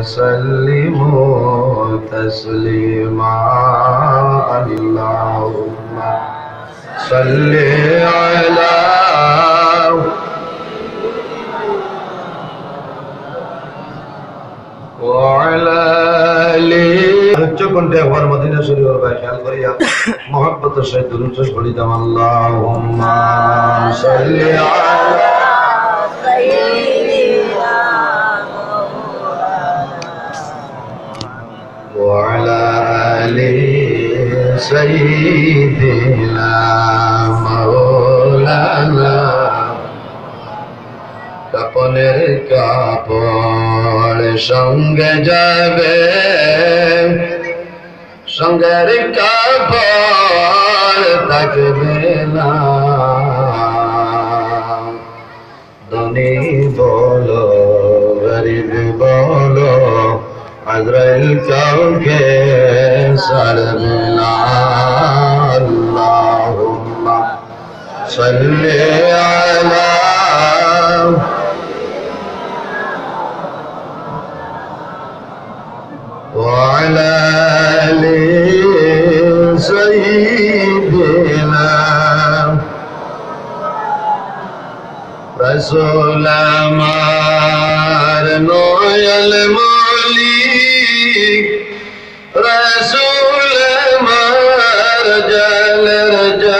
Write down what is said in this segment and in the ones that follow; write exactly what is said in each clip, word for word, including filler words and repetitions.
وسلموا تسليما اللهم صل على وعلى آله চোখে একবার মদিনা শরীফের ভাই খেয়াল করিয়া মোহাব্বতের সাথে দুরূদ শরীফ পড়ি দাম আল্লাহুম্মা সাল্লি আলা সাইয়্যিদিনা ওয়া আলা আলি সাইয়্যিদিনা মাওলানা কাপনের কাপড় সঙ্গে যাবে সঙ্গের কাপড় থাকবে না ধনী বলো গরিব বলো আজরাইল কাউকে ছাড়বে না আল্লাহুম্মা সাল্লি আলা وعلى آل سيدنا رسول আমার নয়ন মলি রসুল আমার জালের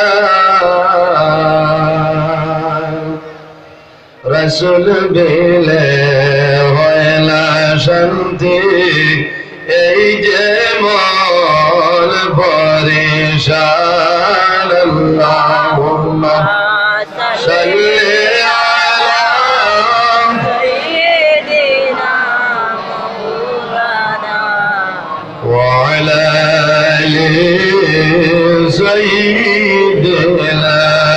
জান রসুল বিলে হয় না শান্তি এই যে মন পরেশান আল্লাহুম্মা সাল্লি আলা সাইয়্যিদিনা মাওলানা ওয়া আলা আলি সাইয়্যিদিনা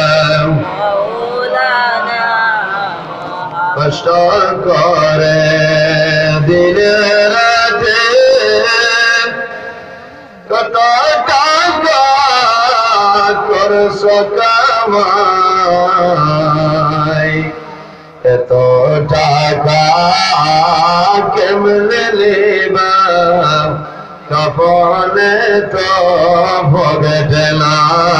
মাওলানা কষ্ট করে দিলের কত টাকা করছো কামাই এত টাকা কেমনে নেবা কপনে তো ভোগতে না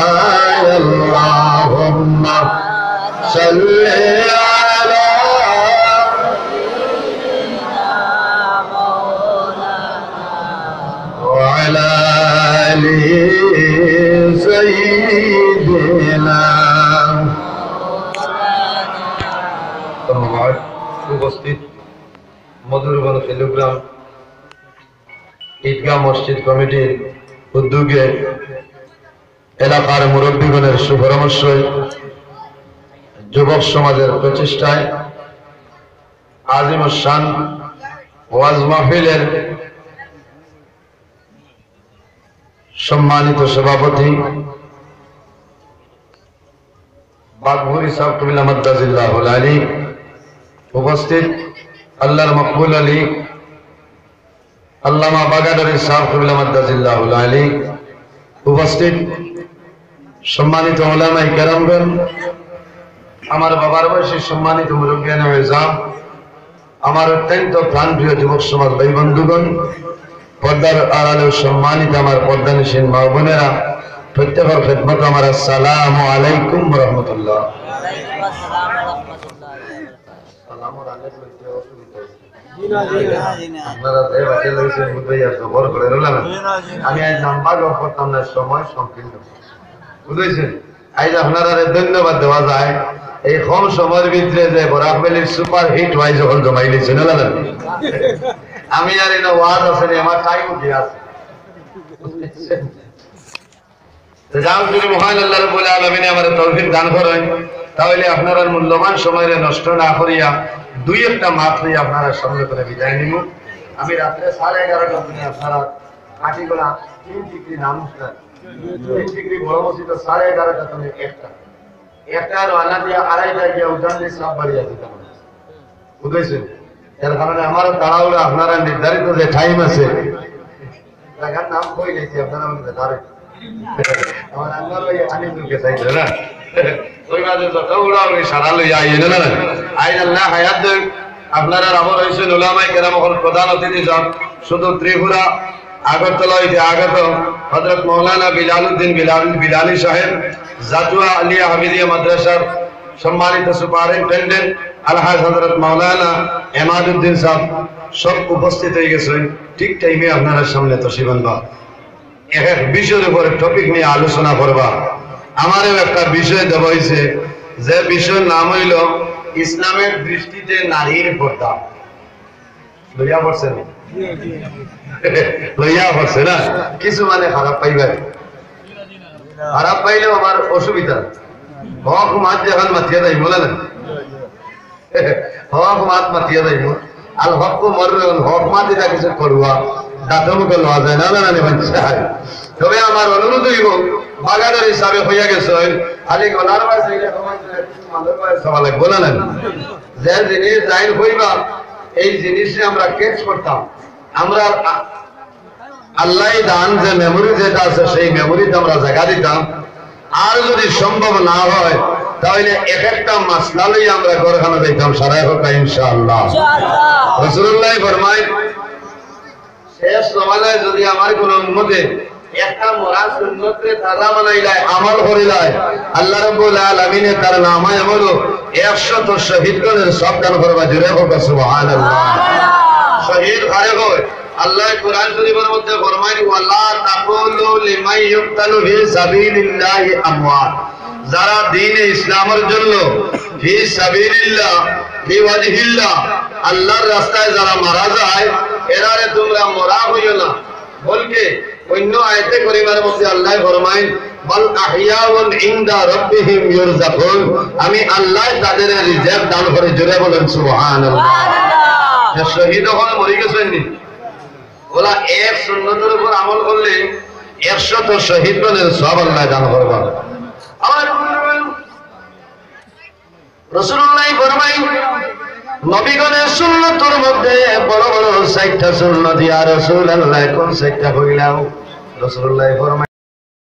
আল্লাহুম্মা সাল্লি আলা وعلى آل سيدنا ধন্যবাদ উপস্থিত মধুরবন কিলোগ্রাম ঈদগাহ মসজিদ কমিটির উদ্যোগে এলাকার মুরব্বীগণের সুপরামর্শে যুবক সমাজের প্রচেষ্টায় আজিমুস শান ওয়াজ মাহফিলের সম্মানিত সভাপতি বাগভুরি সাহেব কবিলা মাদ্দাজিল্লাহুল আলী উপস্থিত আল্লাহর মকবুল আলী আল্লামা বাগাদারি সাহেব কবিলা মাদ্দাজিল্লাহুল আলী উপস্থিত সম্মানিত উলামায়ে কেরামগণ আমার বাবার বয়সী সম্মানিত মুরব্বিয়ান নিজাম আমার অত্যন্ত প্রাণপ্রিয় যুবক সমাজ ভাই বন্ধুগণ পর্দার আড়ালে সম্মানিত আমার পর্দানিসীন মা বোনেরা প্রত্যেকের খেদমত আমার আসসালামু আলাইকুম ওয়া রাহমাতুল্লাহ। আমি আজ নাম্বার করতাম না, সময় সংকীর্ণ বুঝেছেন। আজ আপনারা ধন্যবাদ দেওয়া যায় এই কম সময়ের ভিতরে যে বরাকবেলির সুপার হিট ওয়াই যখন জমাই নিয়েছেন আমি আর এটা ওয়াজ আছে আমার টাইম কি আছে যাও যদি মহান আল্লাহ রাব্বুল আলামিন আমাদের তৌফিক দান করেন তাহলে আপনারা মূল্যবান সময়ে নষ্ট না করিয়া দুই একটা মাস নিয়ে আপনারা সঙ্গে করে বিদায় নিব। আমি রাত্রে সাড়ে এগারোটা দিনে আপনারা কাঠিগোলা তিন ডিগ্রি নামুস্তান তিন ডিগ্রি বড় মসজিদ সাড়ে এগারোটা তুমি একটা একটা আর আনা দিয়ে আড়াইটা গিয়ে উঠান দিয়ে সব বাড়িয়া দিতাম বুঝেছেন। এর কারণে আমারও তাড়াহুড়ো আপনারা নির্ধারিত যে টাইম আছে জায়গার নাম কই নিয়েছি আপনারা আমাকে ধরে আমার আল্লাহ লই আনি দুকে চাইছে না ওই মাঝে যত উড়া উড়ি সারা লই আইয়ে না না আইন আল্লাহ হায়াত দেন আপনারা আমল হয়েছেন উলামায়ে কেরাম হল প্রধান অতিথি যান শুধু ত্রিপুরা আগরতলা হইতে আগত হযরত মৌলানা বিলালউদ্দিন বিলাল বিলালি সাহেব জাতুয়া আলিয়া হামিদিয়া মাদ্রাসার সম্মানিত সুপারিনটেন্ডেন্ট আলহাজ হযরত মৌলানা এমাদউদ্দিন সাহেব সব উপস্থিত হয়ে গেছেন ঠিক টাইমে আপনারা সামনে তশরিফ আনবা এক এক বিষয়ের উপরে টপিক নিয়ে আলোচনা করবা আমারও একটা বিষয় দেওয়া হয়েছে যে বিষয়ের নাম হইল ইসলামের দৃষ্টিতে নারীর পর্দা লইয়া পড়ছে না লইয়া পড়ছে না কিছু মানে খারাপ পাইবার খারাপ পাইলেও আমার অসুবিধা হক মাত যখন মাতিয়া যাই বলে না হক মাত মাতিয়া যাই আল হক মরবে হক মাত এটা কিছু করবা দাঁত মুখে লওয়া যায় না না বাচ্চা তবে আমার অনুরোধ হইব বাগানের হিসাবে হইয়া গেছে খালি গলার বাস বলে নেন যে জিনিস জাহির হইবা এই জিনিসে আমরা ক্যাচ করতাম আমরা আল্লাহ দান যে মেমোরি যেটা আছে সেই মেমোরিতে আমরা জায়গা দিতাম আর যদি সম্ভব না হয় তাহলে এক একটা মাসলা লই আমরা ঘরখানা দিতাম সারা হোক ইনশাআল্লাহ রাসূলুল্লাহ ফরমায় শেষ জমানায় যদি আমার কোন উম্মতে একটা মরা সুন্নতে তাজা বানাইলায় আমল করিলায় আল্লাহ রাব্বুল আলামিন তার নামায় আমল একশত শহীদগণের সব দান করবা জুড়ে হোক সুবহানাল্লাহ শহীদ কারে হয় আল্লাহ কোরআন শরীফের মধ্যে ফরমায় ওয়ালা তাকুলু লিমান ইউক্তালু ফি সাবিলিল্লাহি আমওয়াত যারা দ্বীন ইসলামের জন্য ফি সাবিলিল্লাহ ফি ওয়াজহিল্লাহ আল্লাহর রাস্তায় যারা মারা যায় এরারে তোমরা মরা হইও না বলকে অন্য আয়াতে করিমার মধ্যে আল্লাহ ফরমায় বাল আহইয়াউন ইনদা রাব্বিহিম ইরযাকুন আমি আল্লাহ তাদের রিজক দান করে জোরে বলেন সুবহানাল্লাহ সুবহানাল্লাহ শহীদ হন মরে গেছেন নি ওলা এক সুন্নতের উপর আমল করলে একশত শহীদগণের সওয়াব আল্লাহ দান করবেন আমার রাসূলুল্লাহ ফরমায় নবীগণের সুন্নতের মধ্যে বড় বড় চারটা সুন্নত ইয়া রাসূলুল্লাহ কোন চারটা কইলাও রাসূলুল্লাহ ফরমায়